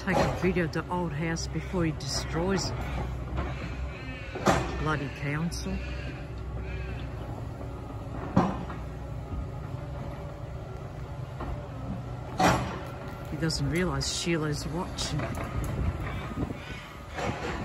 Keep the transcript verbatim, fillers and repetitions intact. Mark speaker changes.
Speaker 1: take a video of the old house before he destroys it. Bloody council. He doesn't realise Sheila's watching.